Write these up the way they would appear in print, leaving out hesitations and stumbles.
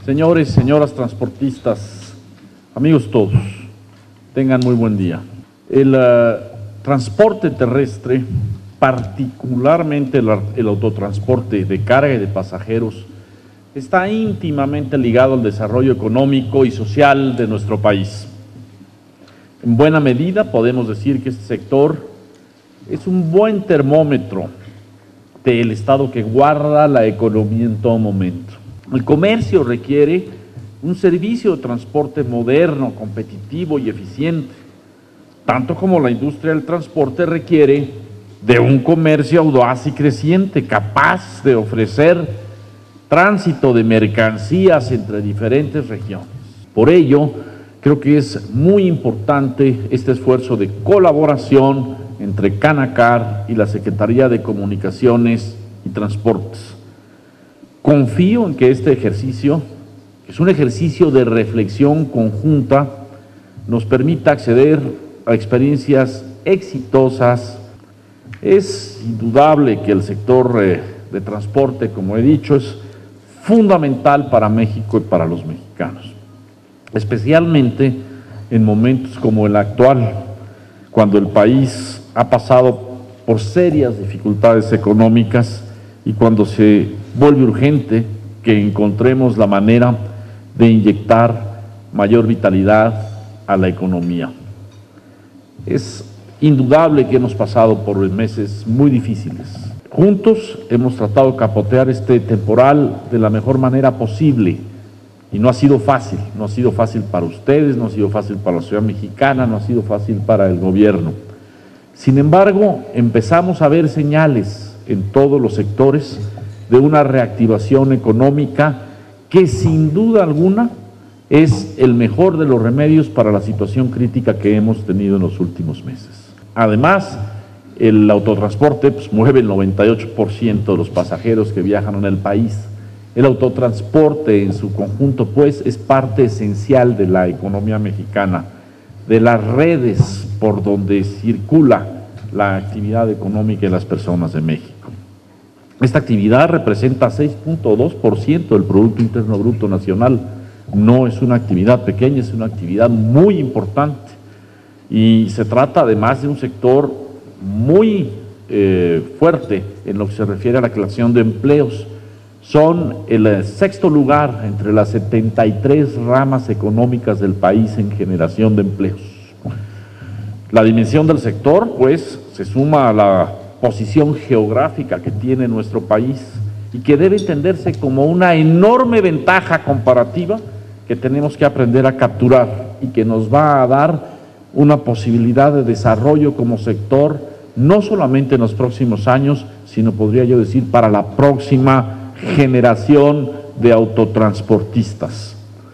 Señores, señoras transportistas, amigos todos, tengan muy buen día. El transporte terrestre, particularmente el autotransporte de carga y de pasajeros, está íntimamente ligado al desarrollo económico y social de nuestro país. En buena medida podemos decir que este sector es un buen termómetro del estado que guarda la economía en todo momento. El comercio requiere un servicio de transporte moderno, competitivo y eficiente, tanto como la industria del transporte requiere de un comercio audaz y creciente, capaz de ofrecer tránsito de mercancías entre diferentes regiones. Por ello, creo que es muy importante este esfuerzo de colaboración entre Canacar y la Secretaría de Comunicaciones y Transportes. Confío en que este ejercicio, que es un ejercicio de reflexión conjunta, nos permita acceder a experiencias exitosas. Es indudable que el sector de transporte, como he dicho, es fundamental para México y para los mexicanos, especialmente en momentos como el actual, cuando el país ha pasado por serias dificultades económicas y cuando se vuelve urgente que encontremos la manera de inyectar mayor vitalidad a la economía. Es indudable que hemos pasado por meses muy difíciles. Juntos hemos tratado de capotear este temporal de la mejor manera posible y no ha sido fácil para ustedes, no ha sido fácil para la sociedad mexicana, no ha sido fácil para el gobierno. Sin embargo, empezamos a ver señales en todos los sectores de una reactivación económica que sin duda alguna es el mejor de los remedios para la situación crítica que hemos tenido en los últimos meses. Además, el autotransporte mueve el 98% de los pasajeros que viajan en el país. El autotransporte en su conjunto, es parte esencial de la economía mexicana, de las redes por donde circula la actividad económica de las personas de México. Esta actividad representa 6.2% del Producto Interno Bruto Nacional. No es una actividad pequeña, es una actividad muy importante. Y se trata además de un sector muy fuerte en lo que se refiere a la creación de empleos. Son el sexto lugar entre las 73 ramas económicas del país en generación de empleos. La dimensión del sector, se suma a la posición geográfica que tiene nuestro país y que debe entenderse como una enorme ventaja comparativa que tenemos que aprender a capturar y que nos va a dar una posibilidad de desarrollo como sector, no solamente en los próximos años, sino podría yo decir para la próxima generación de autotransportistas.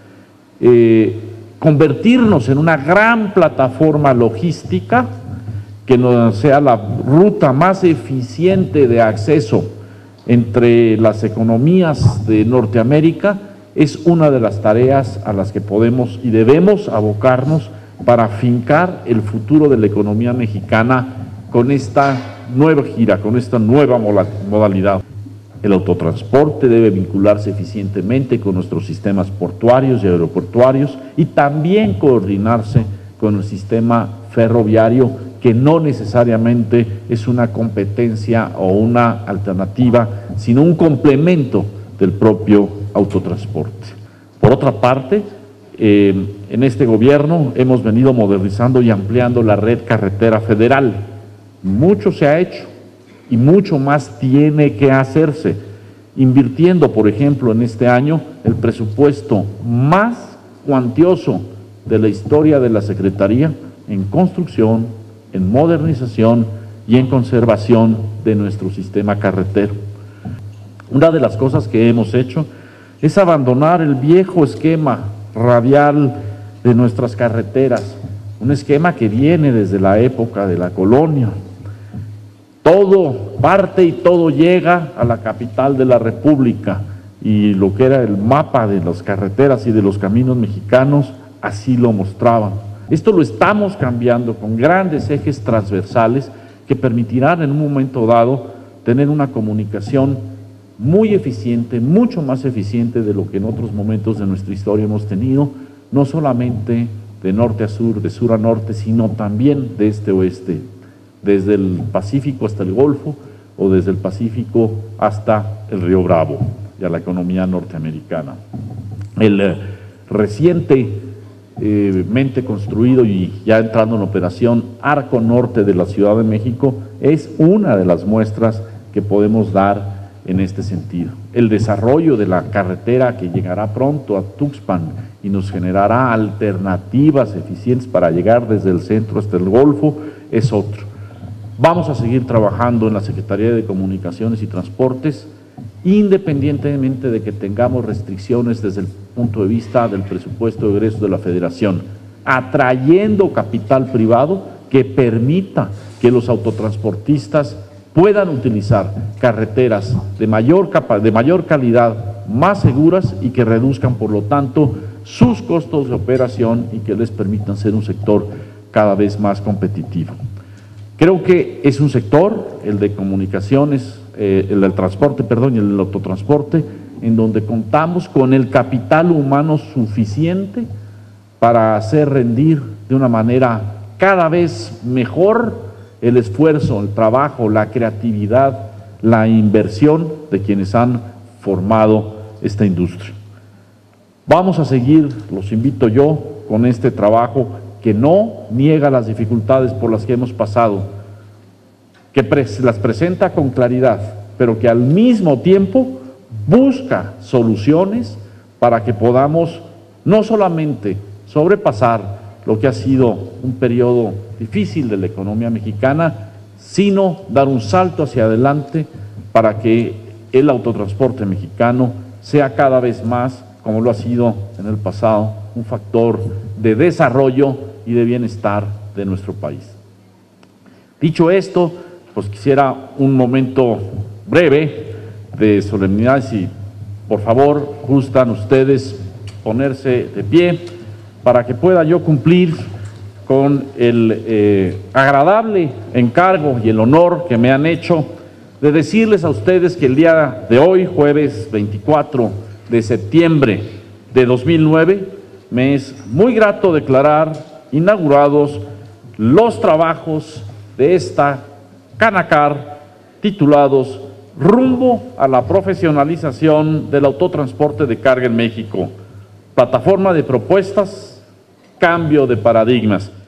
Convertirnos en una gran plataforma logística que nos sea la ruta más eficiente de acceso entre las economías de Norteamérica es una de las tareas a las que podemos y debemos abocarnos para afincar el futuro de la economía mexicana con esta nueva gira, con esta nueva modalidad. El autotransporte debe vincularse eficientemente con nuestros sistemas portuarios y aeroportuarios y también coordinarse con el sistema ferroviario, que no necesariamente es una competencia o una alternativa, sino un complemento del propio autotransporte. Por otra parte, en este gobierno hemos venido modernizando y ampliando la red carretera federal. Mucho se ha hecho y mucho más tiene que hacerse, invirtiendo, por ejemplo, en este año el presupuesto más cuantioso de la historia de la Secretaría en construcción, en modernización y en conservación de nuestro sistema carretero. Una de las cosas que hemos hecho es abandonar el viejo esquema radial de nuestras carreteras, un esquema que viene desde la época de la colonia. Todo parte y todo llega a la capital de la República, y lo que era el mapa de las carreteras y de los caminos mexicanos así lo mostraban. Esto lo estamos cambiando con grandes ejes transversales que permitirán en un momento dado tener una comunicación muy eficiente, mucho más eficiente de lo que en otros momentos de nuestra historia hemos tenido, no solamente de norte a sur, de sur a norte, sino también de este a oeste, desde el Pacífico hasta el Golfo o desde el Pacífico hasta el Río Bravo y a la economía norteamericana. El recientemente construido y ya entrando en operación Arco Norte de la Ciudad de México es una de las muestras que podemos dar en este sentido. El desarrollo de la carretera que llegará pronto a Tuxpan y nos generará alternativas eficientes para llegar desde el centro hasta el Golfo es otro. Vamos a seguir trabajando en la Secretaría de Comunicaciones y Transportes, independientemente de que tengamos restricciones desde el punto de vista del presupuesto de egresos de la Federación, atrayendo capital privado que permita que los autotransportistas puedan utilizar carreteras de mayor calidad, más seguras y que reduzcan, por lo tanto, sus costos de operación y que les permitan ser un sector cada vez más competitivo. Creo que es un sector, el de comunicaciones, el del transporte, perdón, y el del autotransporte, en donde contamos con el capital humano suficiente para hacer rendir de una manera cada vez mejor el esfuerzo, el trabajo, la creatividad, la inversión de quienes han formado esta industria. Vamos a seguir, los invito yo, con este trabajo que no niega las dificultades por las que hemos pasado, que las presenta con claridad, pero que al mismo tiempo busca soluciones para que podamos no solamente sobrepasar lo que ha sido un periodo difícil de la economía mexicana, sino dar un salto hacia adelante para que el autotransporte mexicano sea cada vez más, como lo ha sido en el pasado, un factor de desarrollo y de bienestar de nuestro país. Dicho esto, pues quisiera un momento breve de solemnidad, si por favor gustan ustedes ponerse de pie para que pueda yo cumplir con el agradable encargo y el honor que me han hecho de decirles a ustedes que el día de hoy, jueves 24 de septiembre de 2009, me es muy grato declarar inaugurados los trabajos de esta Canacar titulados Rumbo a la profesionalización del autotransporte de carga en México, plataforma de propuestas, cambio de paradigmas.